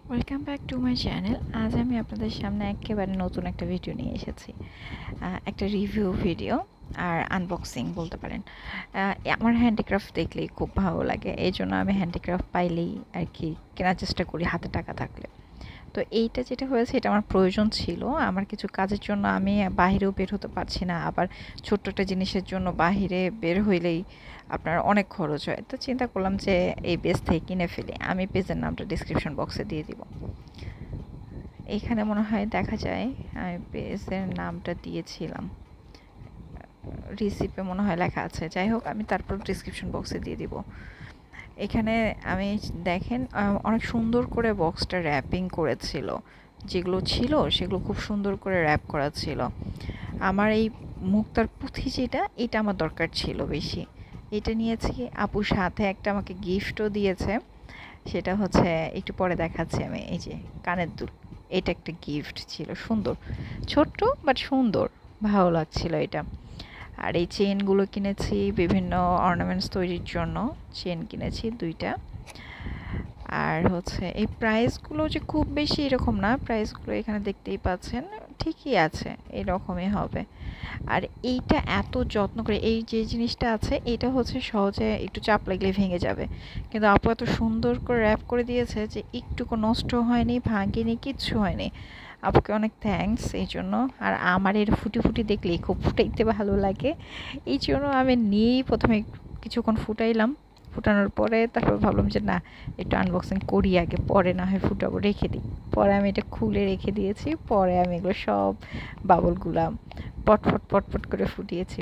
Welcome back to my channel. আজ আমি আপনাদের সামনে একেবারে নতুন একটা ভিডিও নিয়ে এসেছি। একটা রিভিউ ভিডিও আর আনবক্সিং বলতে পারেন। আমার হ্যান্ডিক্রাফট দেখলেই খুব ভালো লাগে, এই জন্য আমি হ্যান্ডিক্রাফট পাইলেই আর কি কেনার চেষ্টা করি হাতে টাকা থাকলে। তো এইটা যেটা হয়েছে এটা আমার প্রয়োজন ছিল, আমার কিছু কাজের জন্য আমি বাহিরেও বের হতে পারছি না, আবার ছোট্ট একটা জিনিসের জন্য বাহিরে বের হইলেই আপনার অনেক খরচ হয়। তো চিন্তা করলাম যে এই পেজ থেকে কিনে ফেলি। আমি পেজের নামটা ডিসক্রিপশন বক্সে দিয়ে দিব। এখানে মনে হয় দেখা যায় আমি পেজের নামটা দিয়েছিলাম, রিসিপে মনে হয় লেখা আছে। যাই হোক, আমি তারপর ডিসক্রিপশন বক্সে দিয়ে দিব। এখানে আমি দেখেন অনেক সুন্দর করে বক্সটা র্যাপিং করেছিল, যেগুলো ছিল সেগুলো খুব সুন্দর করে র্যাপ করা ছিল। আমার এই মুক্তার পুঁথি যেটা, এটা আমার দরকার ছিল বেশি। এটা নিয়েছি। আপুর সাথে একটা আমাকে গিফটও দিয়েছে, সেটা হচ্ছে একটু পরে দেখাচ্ছি আমি। এই যে কানের দুল, এটা একটা গিফট ছিল, সুন্দর, ছোট্ট বাট সুন্দর, ভালো লাগছিল এটা। আর এই চেনগুলো কিনেছি বিভিন্ন অর্নামেন্টস তৈরির জন্য, চেন কিনেছি 2টা। আর হচ্ছে এই প্রাইসগুলো যে খুব বেশি এরকম না, প্রাইসগুলো এখানে দেখতেই পাচ্ছেন, ঠিকই আছে, এরকমই হবে। আর এইটা এত যত্ন করে, এই যে জিনিসটা আছে এটা হচ্ছে সহজে একটু চাপ লাগলে ভেঙে যাবে, কিন্তু আপু এত সুন্দর করে র্যাপ করে দিয়েছে যে একটুকু নষ্ট হয়নি, ভাঙেনি, কিচ্ছু হয়নি। আপুকে অনেক থ্যাঙ্কস এই জন্য। আর আমার এর ফুটি ফুটি দেখলেই খুব ফুটাইতে ভালো লাগে, এই জন্য আমি নিয়েই প্রথমে কিছুক্ষণ ফুটাইলাম। ফুটানোর পরে তারপর ভাবলাম যে না, একটু আনবক্সিং করি আগে, পরে না হয় ফুটাবো, রেখে দিই। পরে আমি এটা খুলে রেখে দিয়েছি, পরে আমি এগুলো সব বাবলগুলা পটফট পটফট করে ফুটিয়েছি।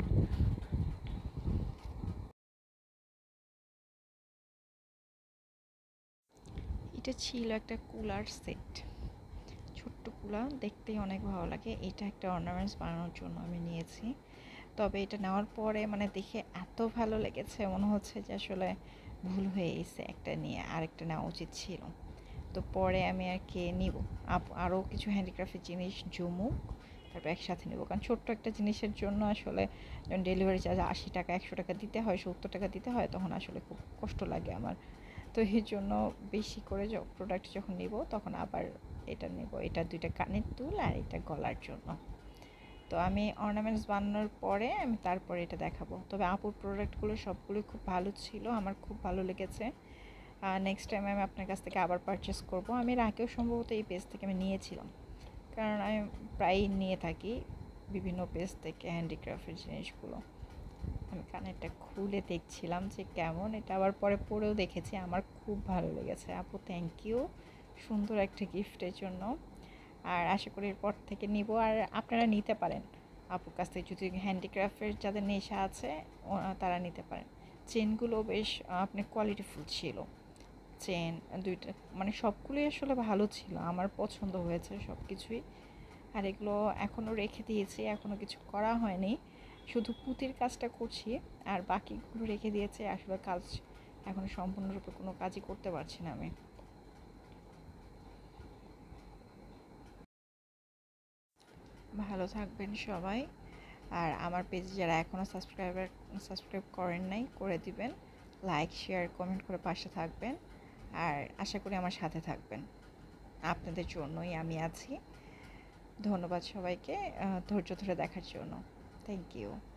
এটা ছিল একটা কুলার সেট, ছোট্ট কুলার, দেখতেই অনেক ভালো লাগে। এটা একটা অর্নামেন্টস বানানোর জন্য আমি নিয়েছি। তবে এটা নেওয়ার পরে মানে দেখে এত ভালো লেগেছে, মনে হচ্ছে যে আসলে ভুল হয়ে গেছে, একটা নিয়ে আরেকটা নেওয়া উচিত ছিল। তো পরে আমি আর কি নিব, আরও কিছু হ্যান্ডিক্রাফটের জিনিস জমুক, তারপর একসাথে নেব। কারণ ছোট্ট একটা জিনিসের জন্য আসলে যখন ডেলিভারি চার্জ 80 টাকা 100 টাকা দিতে হয়, 70 টাকা দিতে হয়, তখন আসলে খুব কষ্ট লাগে আমার। তো এই জন্য বেশি করে প্রোডাক্ট যখন নেব তখন আবার এটা নেব। এটা 2টা কানের দুল আর এটা গলার জন্য। তো আমি অর্নামেন্টস বানানোর পরে আমি তারপরে এটা দেখাবো। তবে আপুর প্রোডাক্টগুলো সবগুলোই খুব ভালো ছিল, আমার খুব ভালো লেগেছে। নেক্সট টাইম আমি আপনার কাছ থেকে আবার পারচেস করব। আমি এর আগেও সম্ভবত এই পেজ থেকে আমি নিয়েছিলাম, কারণ আমি প্রায়ই নিয়ে থাকি বিভিন্ন পেজ থেকে হ্যান্ডিক্রাফটের জিনিসগুলো। আমি কানেরটা খুলে দেখছিলাম যে কেমন, এটা আবার পরে পরেও দেখেছি, আমার খুব ভালো লেগেছে। আপু থ্যাংক ইউ সুন্দর একটা গিফটের জন্য। আর আশা করি এরপর থেকে নিব, আর আপনারা নিতে পারেন আপুর কাছ থেকে যদি হ্যান্ডিক্রাফটের যাদের নেশা আছে, তারা নিতে পারেন। চেনগুলো বেশ আপনি কোয়ালিটিফুল ছিল, চেন 2টা, মানে সবগুলোই আসলে ভালো ছিল, আমার পছন্দ হয়েছে সব কিছুই। আর এগুলো এখনও রেখে দিয়েছি, এখনও কিছু করা হয়নি, শুধু পুঁতির কাজটা করছি, আর বাকিগুলো রেখে দিয়েছি। আসলে কাজ এখন সম্পূর্ণরূপে কোনো কাজই করতে পারছি না আমি। ভালো থাকবেন সবাই। আর আমার পেজে যারা এখনও সাবস্ক্রাইব করেন নাই, করে দিবেন। লাইক শেয়ার কমেন্ট করে পাশে থাকবেন, আর আশা করি আমার সাথে থাকবেন। আপনাদের জন্যই আমি আছি। ধন্যবাদ সবাইকে ধৈর্য ধরে দেখার জন্য। Thank you.